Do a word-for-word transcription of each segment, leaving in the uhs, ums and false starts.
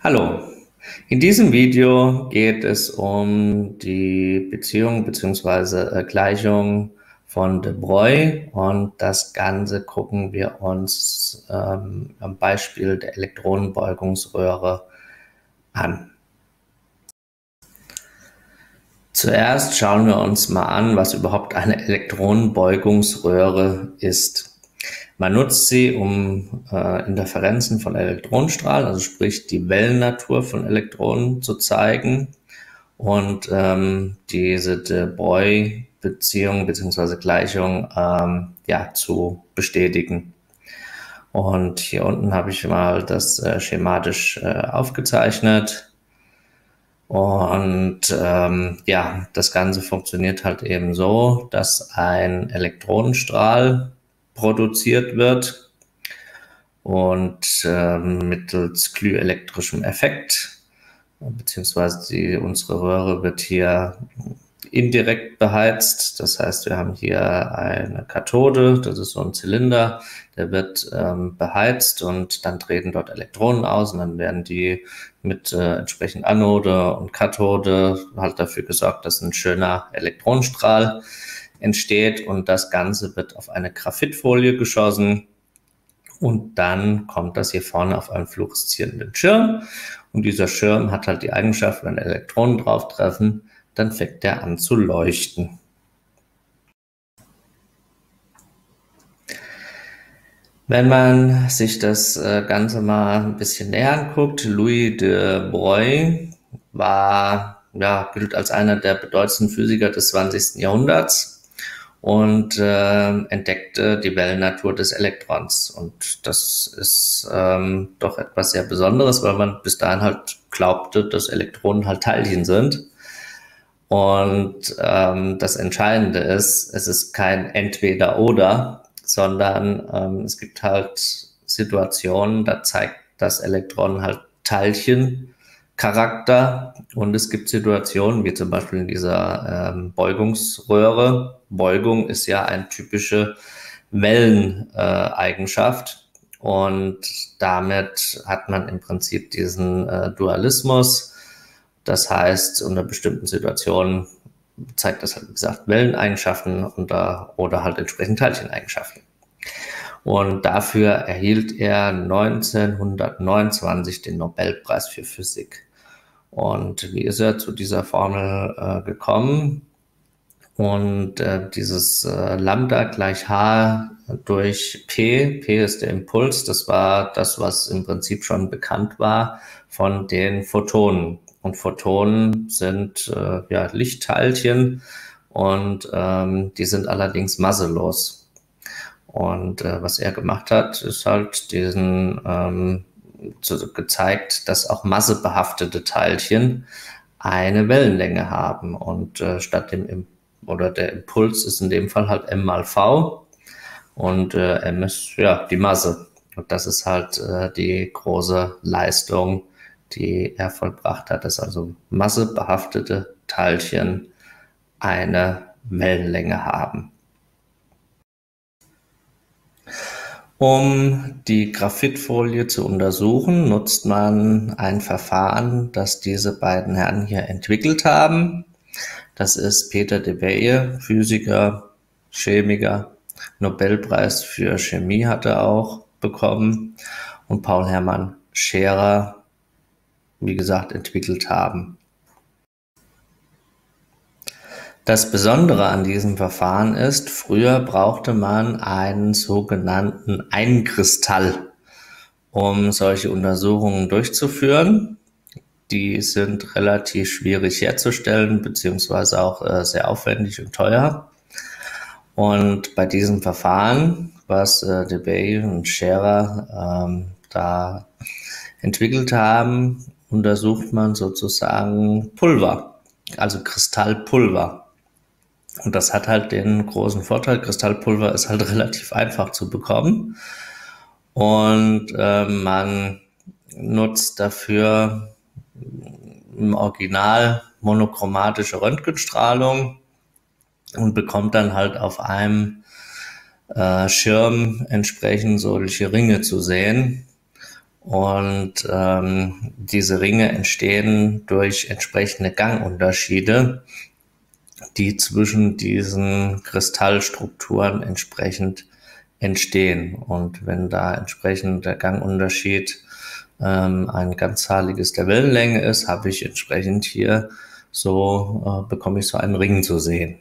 Hallo, in diesem Video geht es um die Beziehung bzw. Gleichung von de Broglie und das Ganze gucken wir uns ähm, am Beispiel der Elektronenbeugungsröhre an. Zuerst schauen wir uns mal an, was überhaupt eine Elektronenbeugungsröhre ist. Man nutzt sie, um äh, Interferenzen von Elektronenstrahlen, also sprich die Wellennatur von Elektronen zu zeigen und ähm, diese de Broglie-Beziehung bzw. Gleichung ähm, ja, zu bestätigen. Und hier unten habe ich mal das äh, schematisch äh, aufgezeichnet. Und ähm, ja, das Ganze funktioniert halt eben so, dass ein Elektronenstrahl produziert wird und ähm, mittels glühelektrischem Effekt, beziehungsweise die, unsere Röhre wird hier indirekt beheizt. Das heißt, wir haben hier eine Kathode, das ist so ein Zylinder, der wird ähm, beheizt und dann treten dort Elektronen aus und dann werden die mit äh, entsprechend Anode und Kathode halt dafür gesorgt, dass ein schöner Elektronenstrahl entsteht und das Ganze wird auf eine Graphitfolie geschossen. Und dann kommt das hier vorne auf einen fluoreszierenden Schirm. Und dieser Schirm hat halt die Eigenschaft, wenn Elektronen drauf treffen, dann fängt der an zu leuchten. Wenn man sich das Ganze mal ein bisschen näher anguckt, Louis de Broglie war, ja, gilt als einer der bedeutendsten Physiker des zwanzigsten Jahrhunderts und äh, entdeckte die Wellennatur des Elektrons. Und das ist ähm, doch etwas sehr Besonderes, weil man bis dahin halt glaubte, dass Elektronen halt Teilchen sind. Und ähm, das Entscheidende ist, es ist kein Entweder-Oder, sondern ähm, es gibt halt Situationen, da zeigt das Elektron halt Teilchencharakter und es gibt Situationen, wie zum Beispiel in dieser ähm, Beugungsröhre. Beugung ist ja eine typische Welleneigenschaft äh, und damit hat man im Prinzip diesen äh, Dualismus. Das heißt, unter bestimmten Situationen zeigt das halt, wie gesagt, Welleneigenschaften oder, oder halt entsprechend Teilcheneigenschaften. Und dafür erhielt er neunzehnhundertneunundzwanzig den Nobelpreis für Physik. Und wie ist er zu dieser Formel äh, gekommen? Und äh, dieses äh, Lambda gleich H durch P, P ist der Impuls, das war das, was im Prinzip schon bekannt war von den Photonen. Und Photonen sind äh, ja, Lichtteilchen und ähm, die sind allerdings masselos. Und äh, was er gemacht hat, ist halt diesen ähm, zu, gezeigt, dass auch massebehaftete Teilchen eine Wellenlänge haben. Und äh, statt dem Impuls oder der Impuls ist in dem Fall halt m mal v und äh, m ist ja die Masse. Und das ist halt äh, die große Leistung, die er vollbracht hat, dass also massebehaftete Teilchen eine Wellenlänge haben. Um die Graphitfolie zu untersuchen, nutzt man ein Verfahren, das diese beiden Herren hier entwickelt haben. Das ist Peter Debye, Physiker, Chemiker, Nobelpreis für Chemie hat er auch bekommen und Paul Hermann Scherer, wie gesagt, entwickelt haben. Das Besondere an diesem Verfahren ist, früher brauchte man einen sogenannten Einkristall, um solche Untersuchungen durchzuführen. Die sind relativ schwierig herzustellen, beziehungsweise auch äh, sehr aufwendig und teuer. Und bei diesem Verfahren, was äh, Debye und Scherer ähm, da entwickelt haben, untersucht man sozusagen Pulver, also Kristallpulver. Und das hat halt den großen Vorteil, Kristallpulver ist halt relativ einfach zu bekommen. Und äh, man nutzt dafür im Original monochromatische Röntgenstrahlung und bekommt dann halt auf einem äh, Schirm entsprechend solche Ringe zu sehen. Und ähm, diese Ringe entstehen durch entsprechende Gangunterschiede, die zwischen diesen Kristallstrukturen entsprechend entstehen. Und wenn da entsprechend der Gangunterschied ähm, ein ganzzahliges der Wellenlänge ist, habe ich entsprechend hier so, äh, bekomme ich so einen Ring zu sehen.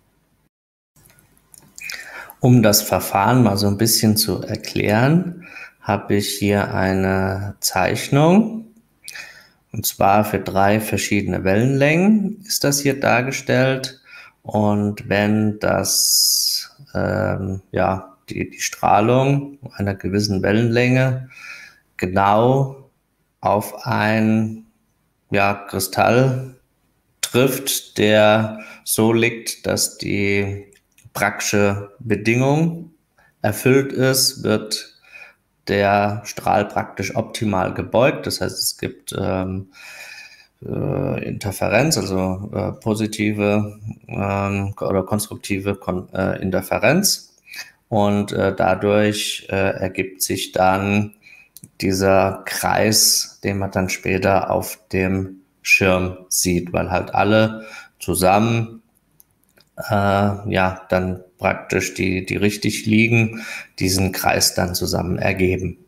Um das Verfahren mal so ein bisschen zu erklären, habe ich hier eine Zeichnung, und zwar für drei verschiedene Wellenlängen ist das hier dargestellt. Und wenn das, ähm, ja, die, die Strahlung einer gewissen Wellenlänge genau auf ein, ja, Kristall trifft, der so liegt, dass die Braggsche Bedingung erfüllt ist, wird der Strahl praktisch optimal gebeugt. Das heißt, es gibt ähm, äh, Interferenz, also äh, positive ähm, oder konstruktive Kon äh, Interferenz. Und äh, dadurch äh, ergibt sich dann dieser Kreis, den man dann später auf dem Schirm sieht, weil halt alle zusammen äh, ja dann praktisch die, die richtig liegen, diesen Kreis dann zusammen ergeben.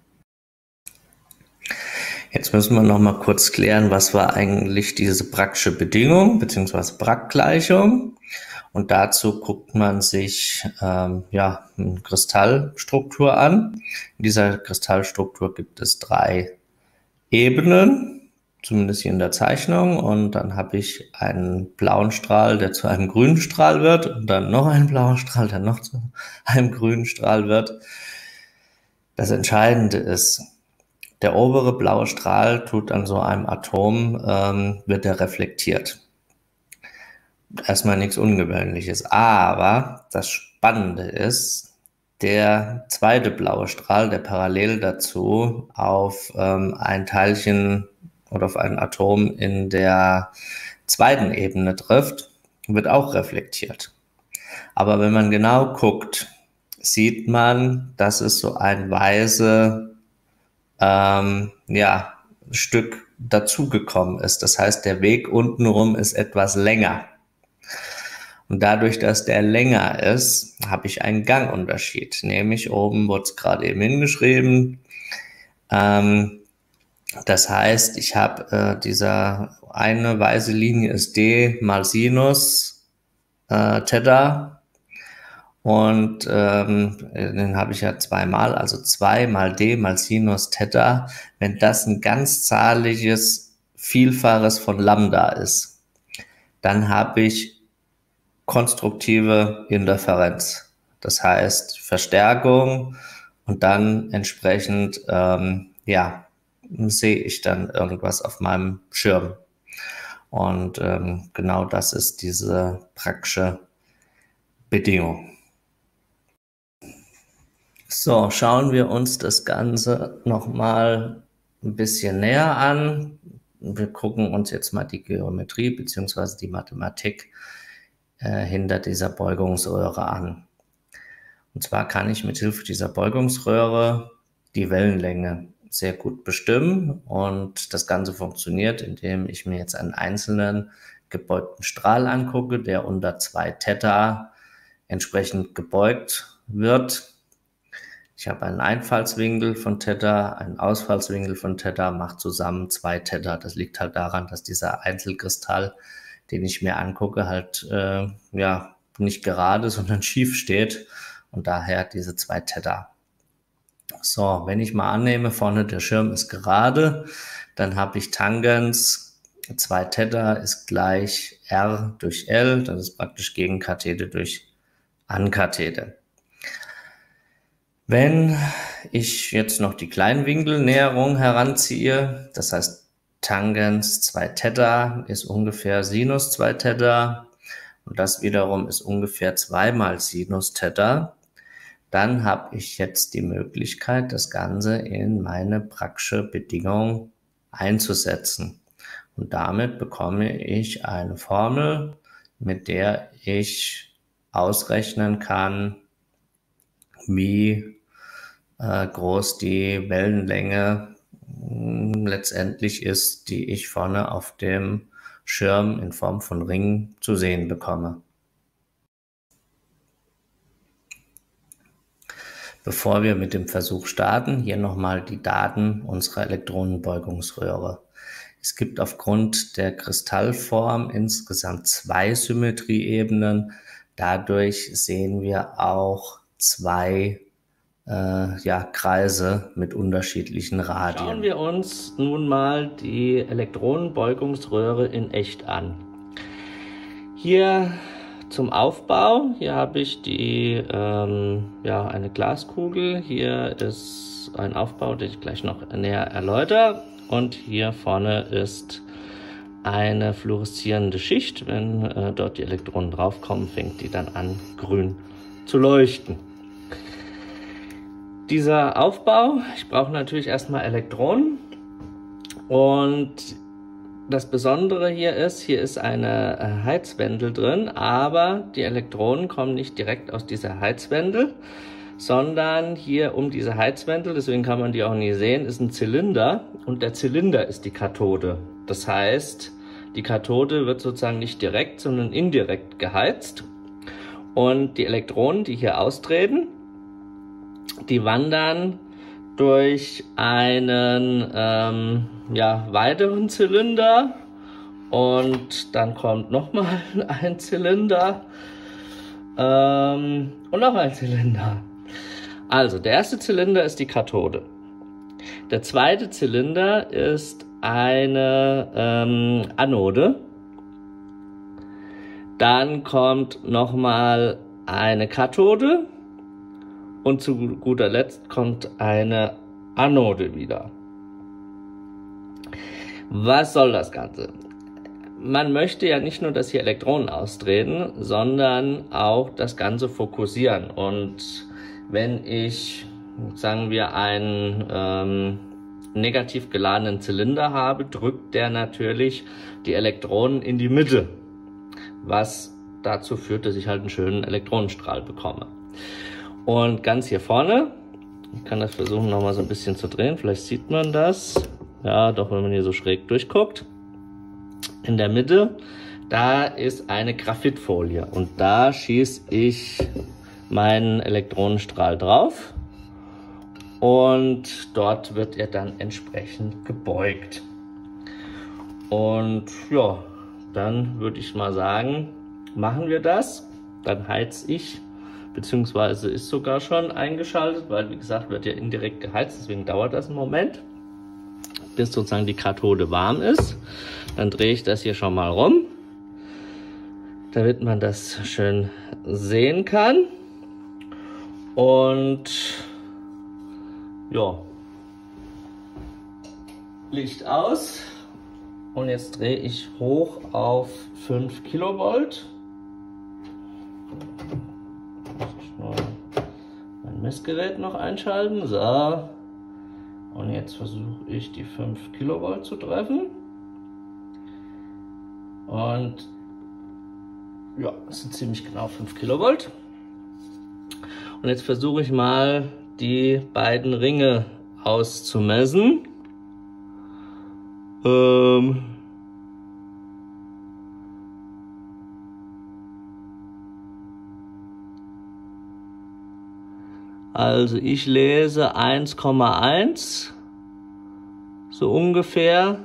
Jetzt müssen wir noch mal kurz klären, was war eigentlich diese Braggsche Bedingung bzw. Bragg-Gleichung. Und dazu guckt man sich ähm, ja, eine Kristallstruktur an. In dieser Kristallstruktur gibt es drei Ebenen, zumindest hier in der Zeichnung. Und dann habe ich einen blauen Strahl, der zu einem grünen Strahl wird. Und dann noch einen blauen Strahl, der noch zu einem grünen Strahl wird. Das Entscheidende ist, der obere blaue Strahl tut an so einem Atom, ähm, wird er reflektiert. Erstmal nichts Ungewöhnliches. Aber das Spannende ist, der zweite blaue Strahl, der parallel dazu auf ähm, ein Teilchen oder auf ein Atom in der zweiten Ebene trifft, wird auch reflektiert. Aber wenn man genau guckt, sieht man, dass es so ein weiße ähm, ja, Stück dazugekommen ist. Das heißt, der Weg untenrum ist etwas länger. Und dadurch, dass der länger ist, habe ich einen Gangunterschied. Nämlich oben wurde es gerade eben hingeschrieben. Ähm, das heißt, ich habe äh, dieser eine weiße Linie ist d mal Sinus äh, Theta. Und ähm, den habe ich ja zweimal, also zwei mal d mal Sinus Theta. Wenn das ein ganzzahliges Vielfaches von Lambda ist, dann habe ich konstruktive Interferenz. Das heißt Verstärkung und dann entsprechend, ähm, ja, sehe ich dann irgendwas auf meinem Schirm. Und ähm, genau das ist diese Braggsche Bedingung. So, schauen wir uns das Ganze nochmal ein bisschen näher an. Wir gucken uns jetzt mal die Geometrie bzw. die Mathematik äh, hinter dieser Beugungsröhre an. Und zwar kann ich mit Hilfe dieser Beugungsröhre die Wellenlänge sehr gut bestimmen. Und das Ganze funktioniert, indem ich mir jetzt einen einzelnen gebeugten Strahl angucke, der unter zwei Theta entsprechend gebeugt wird. Ich habe einen Einfallswinkel von Theta, einen Ausfallswinkel von Theta, macht zusammen zwei Theta. Das liegt halt daran, dass dieser Einzelkristall, den ich mir angucke, halt äh, ja nicht gerade, sondern schief steht und daher diese zwei Theta. So, wenn ich mal annehme, vorne der Schirm ist gerade, dann habe ich Tangens zwei Theta ist gleich R durch L, das ist praktisch Gegenkathete durch Ankathete. Wenn ich jetzt noch die Kleinwinkelnäherung heranziehe, das heißt Tangens zwei Theta ist ungefähr Sinus zwei Theta und das wiederum ist ungefähr zweimal Sinus Theta, dann habe ich jetzt die Möglichkeit, das Ganze in meine Braggsche Bedingung einzusetzen. Und damit bekomme ich eine Formel, mit der ich ausrechnen kann, wie äh, groß die Wellenlänge mh, letztendlich ist, die ich vorne auf dem Schirm in Form von Ringen zu sehen bekomme. Bevor wir mit dem Versuch starten, hier nochmal die Daten unserer Elektronenbeugungsröhre. Es gibt aufgrund der Kristallform insgesamt zwei Symmetrieebenen. Dadurch sehen wir auch zwei äh, ja, Kreise mit unterschiedlichen Radien. Schauen wir uns nun mal die Elektronenbeugungsröhre in echt an. Hier zum Aufbau, hier habe ich die, ähm, ja, eine Glaskugel. Hier ist ein Aufbau, den ich gleich noch näher erläutere. Und hier vorne ist eine fluoreszierende Schicht. Wenn äh, dort die Elektronen draufkommen, fängt die dann an, grün zu leuchten. Dieser Aufbau, ich brauche natürlich erstmal Elektronen. Und das Besondere hier ist, hier ist eine Heizwendel drin, aber die Elektronen kommen nicht direkt aus dieser Heizwendel, sondern hier um diese Heizwendel, deswegen kann man die auch nie sehen, ist ein Zylinder und der Zylinder ist die Kathode. Das heißt, die Kathode wird sozusagen nicht direkt, sondern indirekt geheizt und die Elektronen, die hier austreten, die wandern durch einen ähm, ja, weiteren Zylinder und dann kommt nochmal ein Zylinder ähm, und noch ein Zylinder. Also der erste Zylinder ist die Kathode. Der zweite Zylinder ist eine ähm, Anode. Dann kommt nochmal eine Kathode. Und zu guter Letzt kommt eine Anode wieder. Was soll das Ganze? Man möchte ja nicht nur, dass hier Elektronen austreten, sondern auch das Ganze fokussieren. Und wenn ich, sagen wir, einen ähm, negativ geladenen Zylinder habe, drückt der natürlich die Elektronen in die Mitte, was dazu führt, dass ich halt einen schönen Elektronenstrahl bekomme. Und ganz hier vorne, ich kann das versuchen nochmal so ein bisschen zu drehen, vielleicht sieht man das, ja doch, wenn man hier so schräg durchguckt, in der Mitte, da ist eine Graphitfolie und da schieße ich meinen Elektronenstrahl drauf und dort wird er dann entsprechend gebeugt. Und ja, dann würde ich mal sagen, machen wir das, dann heize ich, beziehungsweise ist sogar schon eingeschaltet, weil wie gesagt wird ja indirekt geheizt, deswegen dauert das einen Moment, bis sozusagen die Kathode warm ist. Dann drehe ich das hier schon mal rum, damit man das schön sehen kann. Und ja, Licht aus und jetzt drehe ich hoch auf fünf Kilovolt. Mein Messgerät noch einschalten. So. Und jetzt versuche ich die fünf Kilovolt zu treffen. Und ja, das sind ziemlich genau fünf Kilovolt. Und jetzt versuche ich mal die beiden Ringe auszumessen. Ähm Also ich lese eins Komma eins, so ungefähr,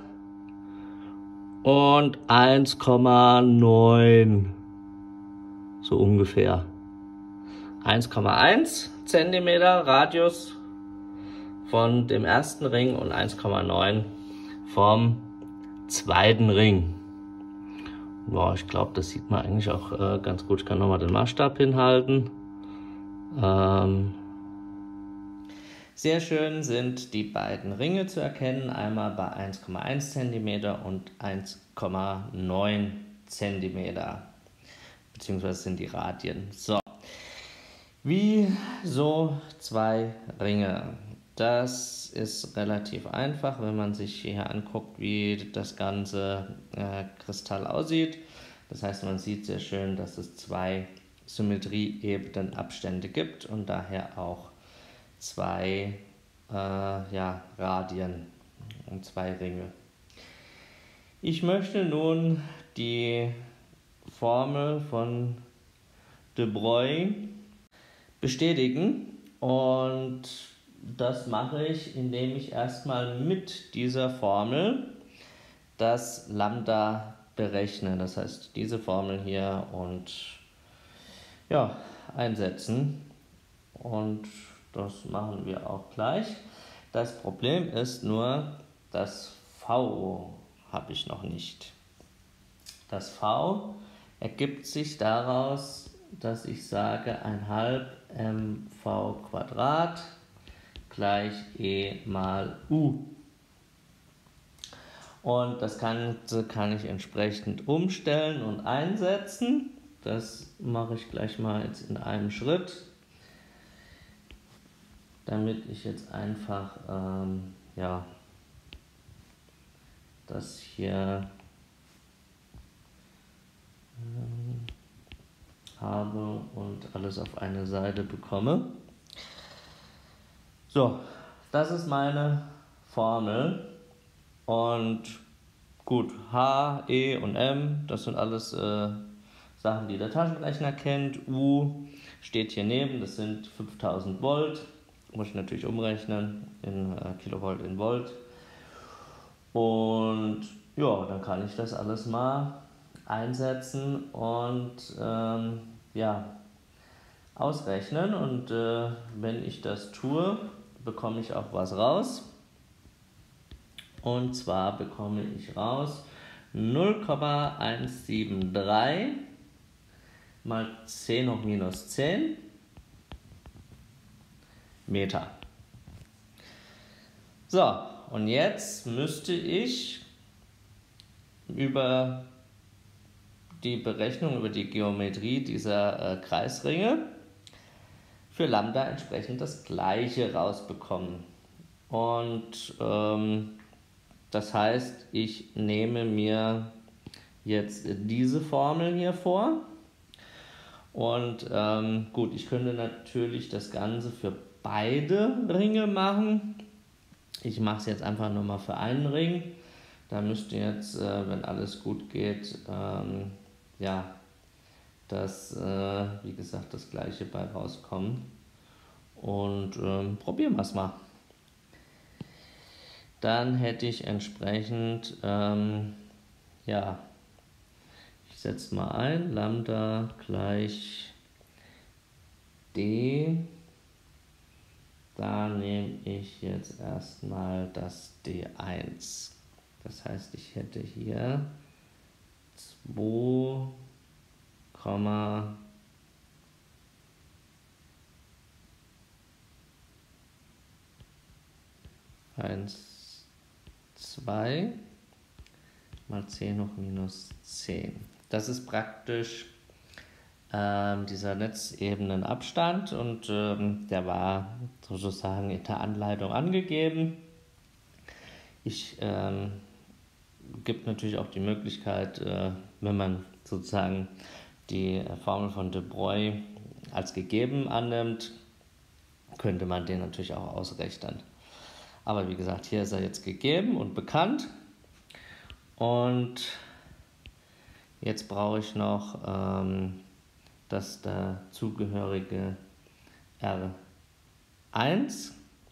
und eins Komma neun, so ungefähr. eins Komma eins Zentimeter Radius von dem ersten Ring und eins Komma neun vom zweiten Ring. Boah, ich glaube, das sieht man eigentlich auch äh, ganz gut. Ich kann nochmal den Maßstab hinhalten. Ähm Sehr schön sind die beiden Ringe zu erkennen, einmal bei eins Komma eins Zentimeter und eins Komma neun Zentimeter, beziehungsweise sind die Radien. So, wie so zwei Ringe. Das ist relativ einfach, wenn man sich hier anguckt, wie das ganze äh, Kristall aussieht. Das heißt, man sieht sehr schön, dass es zwei Symmetrieebenenabstände gibt und daher auch zwei äh, ja, Radien und zwei Ringe. Ich möchte nun die Formel von de Broglie bestätigen und das mache ich, indem ich erstmal mit dieser Formel das Lambda berechne. Das heißt, diese Formel hier und ja, einsetzen. Und das machen wir auch gleich. Das Problem ist nur, das V habe ich noch nicht. Das V ergibt sich daraus, dass ich sage, ein halb mv Quadrat gleich E mal U. Und das Ganze kann ich entsprechend umstellen und einsetzen. Das mache ich gleich mal jetzt in einem Schritt, damit ich jetzt einfach ähm, ja, das hier ähm, habe und alles auf eine Seite bekomme. So, das ist meine Formel und gut, H, E und M, das sind alles äh, Sachen, die der Taschenrechner kennt. U steht hier neben, das sind fünftausend Volt, muss ich natürlich umrechnen in äh, Kilovolt in Volt. Und ja, dann kann ich das alles mal einsetzen und ähm, ja, ausrechnen. Und äh, wenn ich das tue, bekomme ich auch was raus. Und zwar bekomme ich raus null Komma hundertdreißig mal zehn hoch minus zehn Meter. So, und jetzt müsste ich über die Berechnung, über die Geometrie dieser äh, Kreisringe für Lambda entsprechend das Gleiche rausbekommen. Und ähm, das heißt, ich nehme mir jetzt diese Formel hier vor. Und ähm, gut, ich könnte natürlich das Ganze für beide Ringe machen. Ich mache es jetzt einfach nur mal für einen Ring. Da müsste jetzt, äh, wenn alles gut geht, ähm, ja, das, äh, wie gesagt, das Gleiche bei rauskommen. Und ähm, probieren wir es mal. Dann hätte ich entsprechend, ähm, ja, ich setze mal ein, Lambda gleich D. Da nehme ich jetzt erstmal das D eins. Das heißt, ich hätte hier zwei Komma eins, zwei mal zehn hoch minus zehn. Das ist praktisch ähm, dieser Netzebenenabstand und ähm, der war sozusagen in der Anleitung angegeben. Ich ähm, gibt natürlich auch die Möglichkeit, äh, wenn man sozusagen die Formel von de Broglie als gegeben annimmt, könnte man den natürlich auch ausrechnen. Aber wie gesagt, hier ist er jetzt gegeben und bekannt. Und jetzt brauche ich noch ähm, das dazugehörige R eins.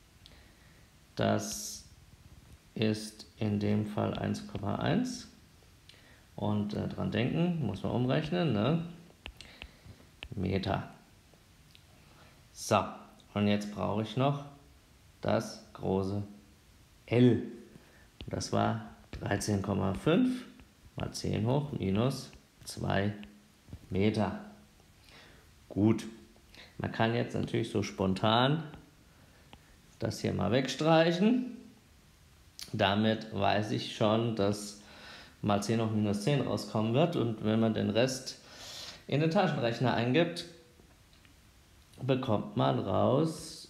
Das ist in dem Fall eins Komma eins. Und äh, dran denken, muss man umrechnen, ne? Meter. So, und jetzt brauche ich noch das große L. Das war dreizehn Komma fünf mal zehn hoch minus zwei Meter. Gut, man kann jetzt natürlich so spontan das hier mal wegstreichen. Damit weiß ich schon, dass mal zehn hoch minus zehn rauskommen wird. Und wenn man den Rest in den Taschenrechner eingibt, bekommt man raus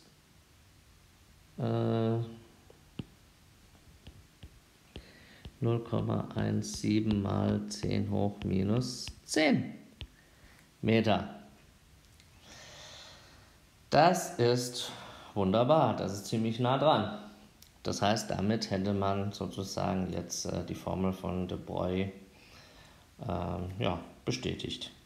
äh, null Komma siebzehn mal zehn hoch minus zehn Meter. Das ist wunderbar, das ist ziemlich nah dran. Das heißt, damit hätte man sozusagen jetzt äh, die Formel von de Broglie ähm, ja, bestätigt.